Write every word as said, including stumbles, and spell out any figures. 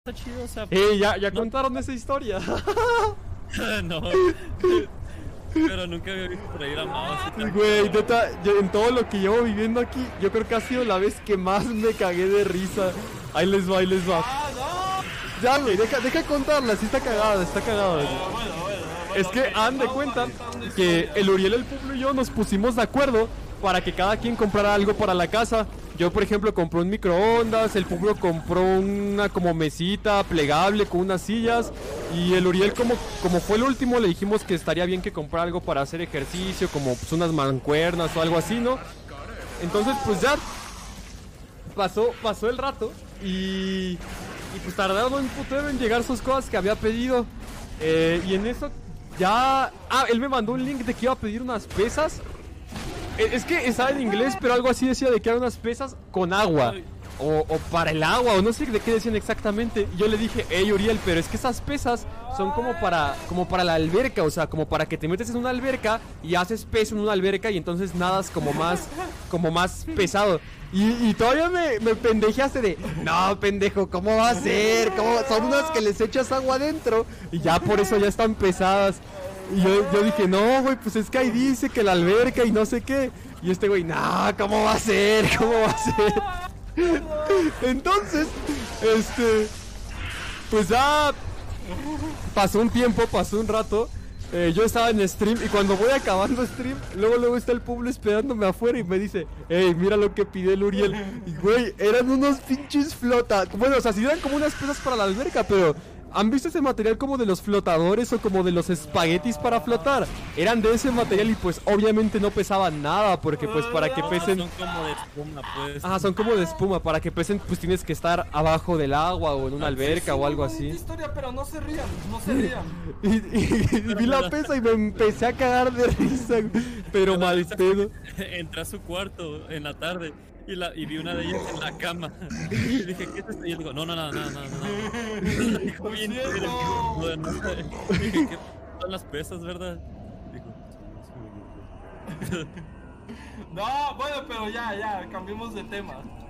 está chido, o sea... Eh, ya, ya no, contaron esa historia. no. Pero nunca había visto por ahí la mouse. Güey, neta, yo, en todo lo que llevo viviendo aquí, yo creo que ha sido la vez que más me cagué de risa. Ahí les va, ahí les va. ¡Ah, no! Ya, güey, deja, deja contarla, sí está cagada, está cagada. Bueno, bueno, bueno, Es que ok, han de vamos cuenta a contar una que historia. el Uriel, el Pablo y yo nos pusimos de acuerdo para que cada quien comprara algo para la casa. Yo, por ejemplo, compré un microondas, el Pablo compró una como mesita plegable con unas sillas y el Uriel, como, como fue el último, le dijimos que estaría bien que comprara algo para hacer ejercicio, como pues, unas mancuernas o algo así, ¿no? Entonces, pues ya pasó, pasó el rato y, y pues tardaron un putero en llegar sus cosas que había pedido. Eh, y en eso ya... Ah, él me mandó un link de que iba a pedir unas pesas. Es que estaba en inglés, pero algo así decía de que eran unas pesas con agua. O, o para el agua, o no sé de qué decían exactamente. Y yo le dije, hey Uriel, pero es que esas pesas son como para, como para la alberca. O sea, como para que te metes en una alberca y haces peso en una alberca y entonces nadas como más, como más pesado. Y, y todavía me, me pendejeaste de, no pendejo, ¿cómo va a ser? ¿Cómo? Son unas que les echas agua adentro y ya por eso ya están pesadas. Y yo, yo dije, no, güey, pues es que ahí dice que la alberca y no sé qué. Y este güey, no, ¿cómo va a ser? ¿Cómo va a ser? Entonces, este, pues ya pasó un tiempo, pasó un rato. Eh, yo estaba en stream y cuando voy acabando stream, luego luego está el pueblo esperándome afuera y me dice, hey, mira lo que pide el Uriel. Y güey, eran unos pinches flota. Bueno, o sea, sí eran como unas pesas para la alberca, pero ¿han visto ese material como de los flotadores o como de los espaguetis para flotar? Eran de ese material y pues obviamente no pesaban nada porque pues para que pesen... Son como de espuma, pues. Ajá, son como de espuma, para que pesen pues tienes que estar abajo del agua o en una alberca o algo así. Historia, pero no se rían, no se rían. Y, y- y vi la pesa y me empecé a cagar de risa, pero mal pedo. Entré a su cuarto en la tarde y, la, y vi una de ellas en la cama. Y dije, ¿qué es esto? Y él dijo, no, no, no, no, no, no. Dijo bien, cierto. serio, dijo, no, no. Dije, ¿qué son las pesas, verdad? Dijo, sí, sí, sí. No, bueno, pero ya, ya, cambiemos de tema.